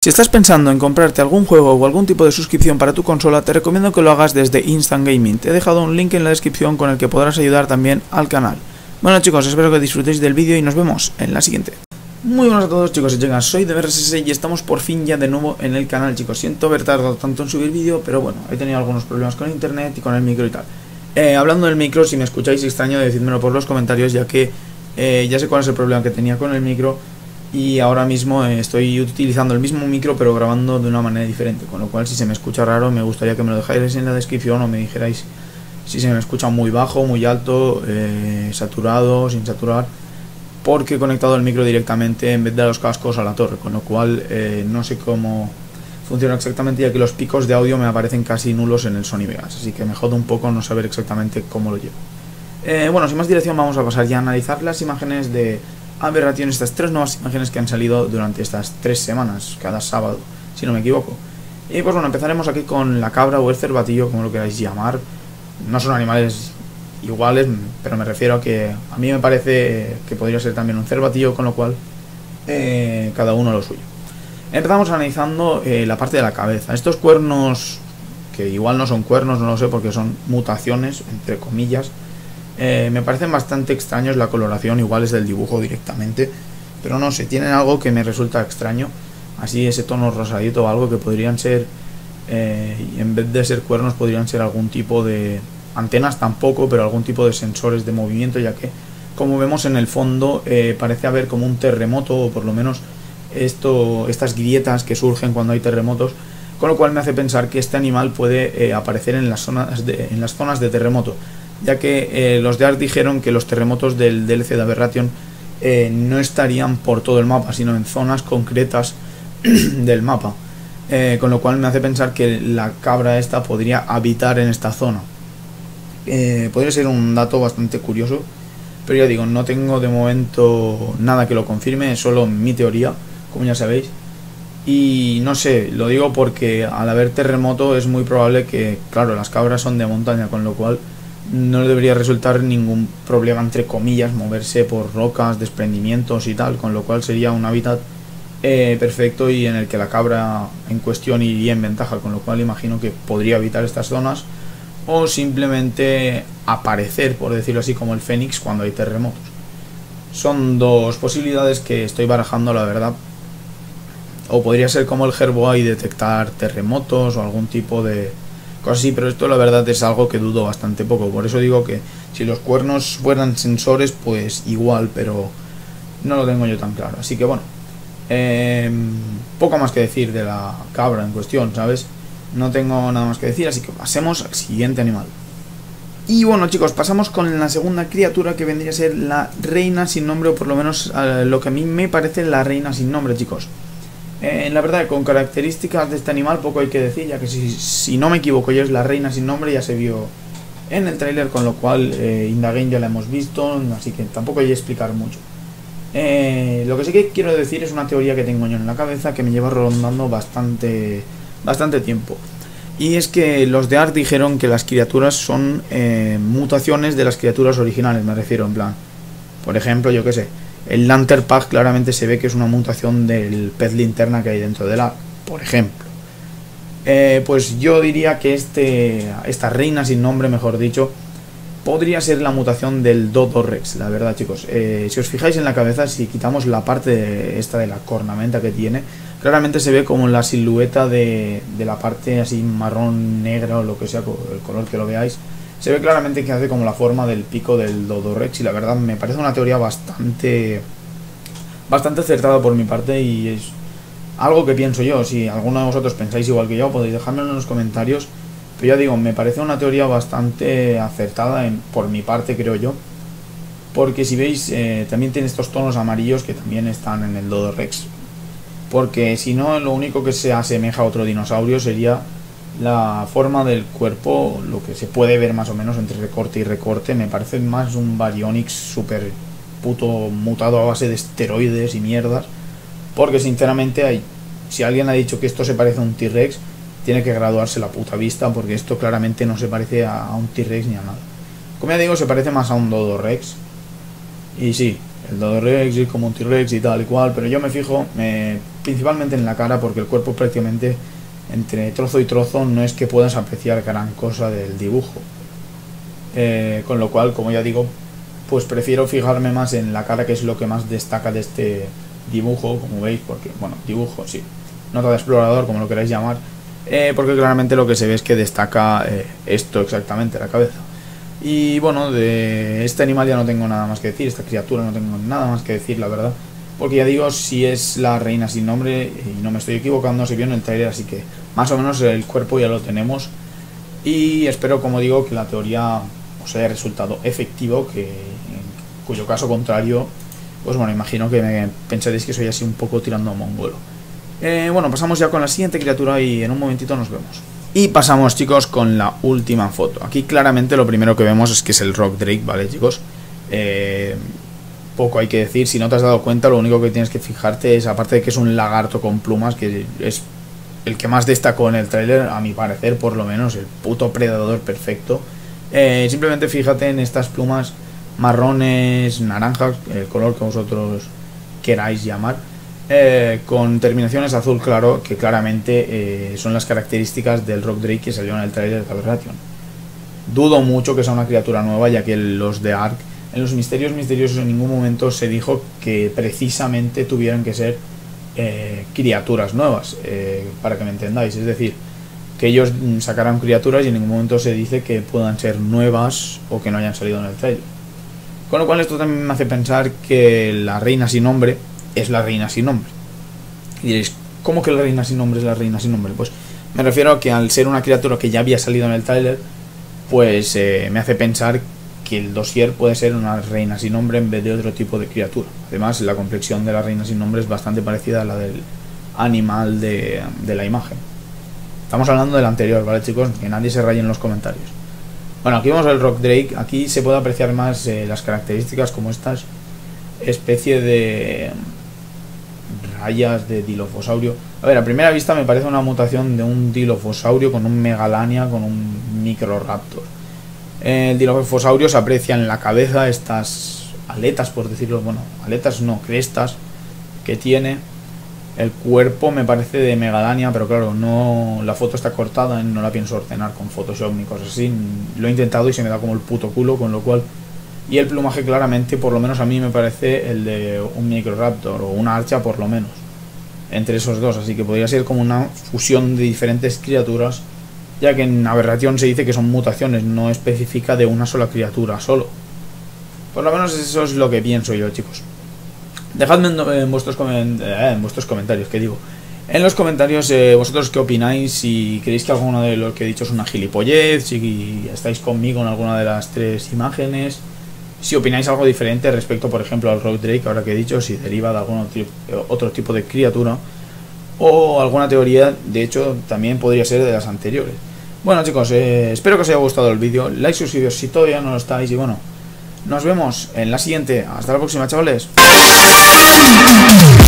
Si estás pensando en comprarte algún juego o algún tipo de suscripción para tu consola, te recomiendo que lo hagas desde Instant Gaming. Te he dejado un link en la descripción con el que podrás ayudar también al canal. Bueno chicos, espero que disfrutéis del vídeo y nos vemos en la siguiente. Muy buenas a todos chicos y chicas, soy DeBerSS y estamos por fin ya de nuevo en el canal chicos. Siento haber tardado tanto en subir vídeo, pero bueno, he tenido algunos problemas con internet y con el micro y tal. Hablando del micro, si me escucháis extraño, decídmelo por los comentarios, ya que ya sé cuál es el problema que tenía con el micro. Y ahora mismo estoy utilizando el mismo micro pero grabando de una manera diferente, con lo cual si se me escucha raro me gustaría que me lo dejáis en la descripción o me dijerais si se me escucha muy bajo, muy alto, saturado, sin saturar, porque he conectado el micro directamente en vez de los cascos a la torre, con lo cual no sé cómo funciona exactamente, ya que los picos de audio me aparecen casi nulos en el Sony Vegas, así que me jode un poco no saber exactamente cómo lo llevo. Bueno, sin más dilación vamos a pasar ya a analizar las imágenes de Aberration, estas tres nuevas imágenes que han salido durante estas 3 semanas, cada sábado, si no me equivoco. Y pues bueno, empezaremos aquí con la cabra o el cervatillo, como lo queráis llamar. No son animales iguales, pero me refiero a que a mí me parece que podría ser también un cervatillo, con lo cual cada uno lo suyo. Empezamos analizando la parte de la cabeza. Estos cuernos, que igual no son cuernos, no lo sé, porque son mutaciones, entre comillas. Me parecen bastante extraños, la coloración igual es del dibujo directamente, pero no sé, tienen algo que me resulta extraño, así ese tono rosadito o algo que podrían ser, en vez de ser cuernos podrían ser algún tipo de antenas tampoco, pero algún tipo de sensores de movimiento, ya que como vemos en el fondo parece haber como un terremoto, o por lo menos estas grietas que surgen cuando hay terremotos, con lo cual me hace pensar que este animal puede aparecer en las zonas de terremoto, ya que los de ARK dijeron que los terremotos del DLC de Aberration no estarían por todo el mapa, sino en zonas concretas del mapa, con lo cual me hace pensar que la cabra esta podría habitar en esta zona. Podría ser un dato bastante curioso, pero ya digo, no tengo de momento nada que lo confirme, es solo mi teoría, como ya sabéis. Y no sé, lo digo porque al haber terremoto es muy probable que, claro, las cabras son de montaña, con lo cual no debería resultar ningún problema, entre comillas, moverse por rocas, desprendimientos y tal, con lo cual sería un hábitat perfecto y en el que la cabra en cuestión iría en ventaja, con lo cual imagino que podría habitar estas zonas o simplemente aparecer, por decirlo así, como el Fénix cuando hay terremotos. Son dos posibilidades que estoy barajando, la verdad. O podría ser como el Herboa y detectar terremotos o algún tipo de cosas así, pero esto la verdad es algo que dudo bastante poco. Por eso digo que si los cuernos fueran sensores, pues igual, pero no lo tengo yo tan claro. Así que bueno, poco más que decir de la cabra en cuestión, ¿sabes? No tengo nada más que decir, así que pasemos al siguiente animal. Y bueno chicos, pasamos con la segunda criatura, que vendría a ser la reina sin nombre, o por lo menos lo que a mí me parece la reina sin nombre, chicos. La verdad, con características de este animal poco hay que decir, ya que si no me equivoco ya es la reina sin nombre, ya se vio en el tráiler, con lo cual in the game ya la hemos visto, así que tampoco hay que explicar mucho. Lo que sí que quiero decir es una teoría que tengo yo en la cabeza, que me lleva rondando bastante tiempo. Y es que los de ARK dijeron que las criaturas son mutaciones de las criaturas originales, me refiero, en plan, por ejemplo, yo que sé, el Lantern Pack claramente se ve que es una mutación del pez linterna que hay dentro del ARK, por ejemplo. Pues yo diría que esta reina sin nombre, mejor dicho, podría ser la mutación del Dodo Rex, la verdad chicos. Si os fijáis en la cabeza, si quitamos la parte esta de la cornamenta que tiene, claramente se ve como la silueta de la parte así marrón, negra o lo que sea, el color que lo veáis. Se ve claramente que hace como la forma del pico del Dodo Rex, y la verdad me parece una teoría bastante acertada por mi parte, y es algo que pienso yo. Si alguno de vosotros pensáis igual que yo, podéis dejármelo en los comentarios, pero ya digo, me parece una teoría bastante acertada por mi parte, creo yo, porque si veis también tiene estos tonos amarillos que también están en el Dodo Rex, porque si no, lo único que se asemeja a otro dinosaurio sería la forma del cuerpo, lo que se puede ver más o menos entre recorte y recorte. Me parece más un Baryonyx super puto mutado a base de esteroides y mierdas, porque sinceramente si alguien ha dicho que esto se parece a un T-Rex, tiene que graduarse la puta vista, porque esto claramente no se parece a un T-Rex ni a nada. Como ya digo, se parece más a un Dodo Rex. Y sí, el Dodorex y como un T-Rex y tal y cual, pero yo me fijo principalmente en la cara, porque el cuerpo prácticamente entre trozo y trozo no es que puedas apreciar gran cosa del dibujo, con lo cual, como ya digo, pues prefiero fijarme más en la cara, que es lo que más destaca de este dibujo, como veis, porque, bueno, dibujo, sí, nota de explorador, como lo queráis llamar, porque claramente lo que se ve es que destaca esto exactamente, la cabeza. Y bueno, de este animal ya no tengo nada más que decir, esta criatura no tengo nada más que decir, la verdad, porque ya digo, si es la reina sin nombre, y no me estoy equivocando, se vio en el trailer, así que más o menos el cuerpo ya lo tenemos, y espero, como digo, que la teoría os haya resultado efectivo, que en cuyo caso contrario, pues bueno, imagino que me pensaréis que soy así un poco tirando a mongolo. Bueno, pasamos ya con la siguiente criatura y en un momentito nos vemos. Y pasamos, chicos, con la última foto. Aquí claramente lo primero que vemos es que es el Rock Drake, ¿vale, chicos? Poco hay que decir. Si no te has dado cuenta, lo único que tienes que fijarte es, aparte de que es un lagarto con plumas, que es el que más destacó en el tráiler, a mi parecer, por lo menos, el puto predador perfecto. Simplemente fíjate en estas plumas marrones, naranjas, el color que vosotros queráis llamar, con terminaciones azul claro, que claramente son las características del Rock Drake que salió en el trailer de Aberration. Dudo mucho que sea una criatura nueva, ya que los de Ark, en los misterios misteriosos, en ningún momento se dijo que precisamente tuvieran que ser criaturas nuevas, para que me entendáis. Es decir, que ellos sacarán criaturas y en ningún momento se dice que puedan ser nuevas o que no hayan salido en el trailer. Con lo cual esto también me hace pensar que la reina sin nombre es la reina sin nombre. Y diréis, ¿cómo que la reina sin nombre es la reina sin nombre? Pues me refiero a que al ser una criatura que ya había salido en el tráiler, pues me hace pensar que el dossier puede ser una reina sin nombre en vez de otro tipo de criatura. Además, la complexión de la reina sin nombre es bastante parecida a la del animal de la imagen. Estamos hablando del anterior, ¿vale, chicos? Que nadie se raye en los comentarios. Bueno, aquí vemos el Rock Drake. Aquí se puede apreciar más las características, como estas especie de rayas de dilofosaurio. A ver, a primera vista me parece una mutación de un dilofosaurio con un megalania, con un microraptor. El dilofosaurio se aprecia en la cabeza estas aletas, por decirlo, bueno, aletas no, crestas que tiene. El cuerpo me parece de megalania, pero claro, no, la foto está cortada y no la pienso ordenar con Photoshop ni cosas así. Lo he intentado y se me da como el puto culo, con lo cual... Y el plumaje claramente, por lo menos a mí me parece el de un microraptor o una archa, por lo menos, entre esos dos. Así que podría ser como una fusión de diferentes criaturas, ya que en Aberration se dice que son mutaciones, no específica de una sola criatura solo. Por lo menos eso es lo que pienso yo, chicos. Dejadme en vuestros comentarios, ¿qué digo? En los comentarios vosotros qué opináis, si creéis que alguno de los que he dicho es una gilipollez, si estáis conmigo en alguna de las tres imágenes, si opináis algo diferente respecto, por ejemplo, al Rock Drake, ahora que he dicho, si deriva de algún otro tipo de criatura, o alguna teoría, de hecho, también podría ser de las anteriores. Bueno, chicos, espero que os haya gustado el vídeo, like, suscribiros si todavía no lo estáis, y bueno, nos vemos en la siguiente. Hasta la próxima, chavales.